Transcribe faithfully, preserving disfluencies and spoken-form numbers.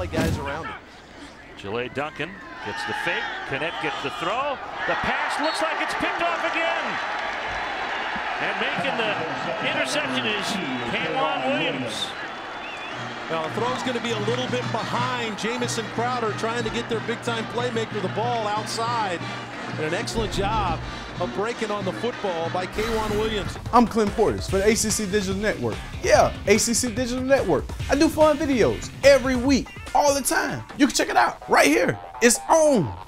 of guys around him. Jalea Duncan gets the fake. Connette gets the throw. The pass looks like it's picked off again. And making the interception is K'Waun Williams. Now, the throw's going to be a little bit behind Jamison Crowder trying to get their big-time playmaker the ball outside. And an excellent job of breaking on the football by K'Waun Williams. I'm Clint Portis for the A C C Digital Network. Yeah, A C C Digital Network. I do fun videos every week, all the time. You can check it out right here. It's on.